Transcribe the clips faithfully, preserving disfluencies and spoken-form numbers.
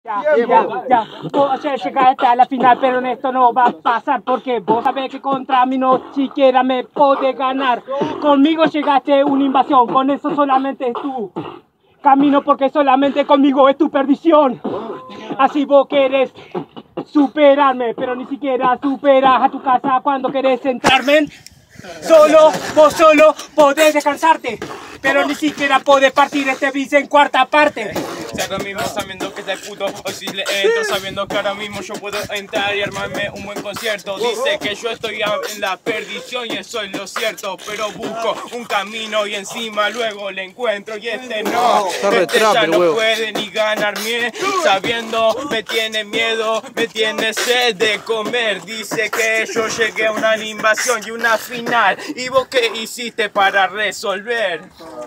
Ya, ya, ya, vos llegaste a la final, pero en esto no va a pasar porque vos sabés que contra mí no siquiera me podés ganar. Conmigo llegaste a una invasión, con eso solamente es tu camino porque solamente conmigo es tu perdición. Así vos querés superarme, pero ni siquiera superas a tu casa cuando querés entrarme. Solo, vos solo podés descansarte, pero ni siquiera podés partir este bis en cuarta parte. Si ahora mismo sabiendo que este puto hoy si le entro, sabiendo que ahora mismo yo puedo entrar y armarme un buen concierto. Dice que yo estoy en la perdición y eso es lo cierto, pero busco un camino y encima luego le encuentro y este no, este ya no puede ni ganarme, sabiendo me tiene miedo, me tiene sed de comer. Dice que yo llegué a una invasión y una final, ¿y vos qué hiciste para resolver?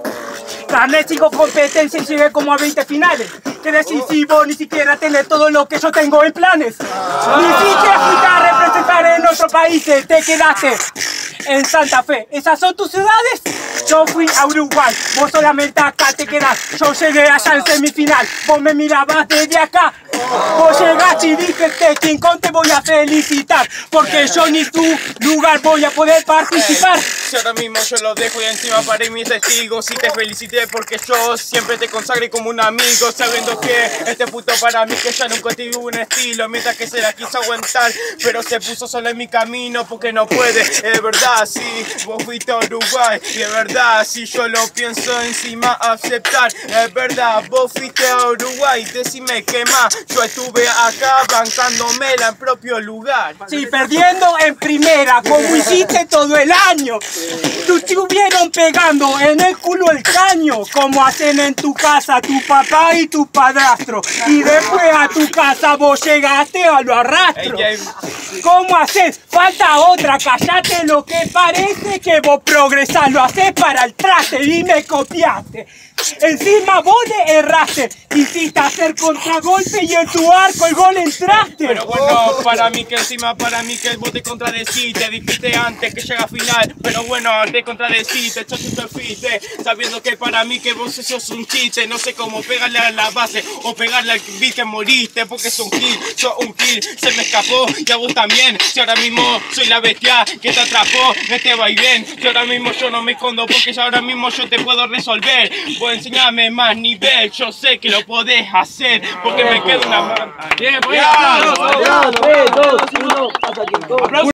Gané cinco competencias y llegué como a veinte finales. ¿Qué decís si vos ni siquiera tenés todo lo que yo tengo en planes? Ni siquiera fuiste a representar en otros países, te quedaste en Santa Fe. ¿Esas son tus ciudades? Yo fui a Uruguay, vos solamente acá te quedás. Yo llegué allá en semifinal, vos me mirabas desde acá. Vos llegaste y dijiste, King Kong, te voy a felicitar, porque yo ni tu lugar voy a poder participar. Si ahora mismo yo lo dejo y encima paré mis testigos y te felicité porque yo siempre te consagré como un amigo, sabiendo que este puto para mí que ya nunca tuvo un estilo, mientras que se la quiso aguantar, pero se puso solo en mi camino porque no puede. Es verdad, sí, vos fuiste a Uruguay y es verdad, si yo lo pienso encima aceptar, es verdad, vos fuiste a Uruguay, decime qué más, yo estuve acá bancándome en propio lugar. Sí, perdiendo en primera, como hiciste todo el año. Te estuvieron pegando en el culo el caño, como hacen en tu casa tu papá y tu padrastro. Y después a tu casa vos llegaste a lo arrastro. ¿Cómo haces? Falta otra, callate lo que parece que vos progresás, lo haces para el traste y me copiaste. Encima vos le erraste, quisiste hacer contragolpe y en tu arco el gol entraste. Pero bueno, para mí que encima, para mí que vos te contradeciste, dijiste antes que llega a final, pero bueno, te contradeciste, yo te fuiste, sabiendo que para mí que vos sos un chiste, no sé cómo pegarle a la base o pegarle al beat que moriste, porque es un kill, yo un kill, se me escapó y a vos también, si ahora mismo soy la bestia que te atrapó, este va y bien, si ahora mismo yo no me escondo porque ya ahora mismo yo te puedo resolver. Enseñame más nivel, yo sé que lo podés hacer, porque me queda una mano. Bien, bien, aplausos. tres, dos, uno, hasta aquí.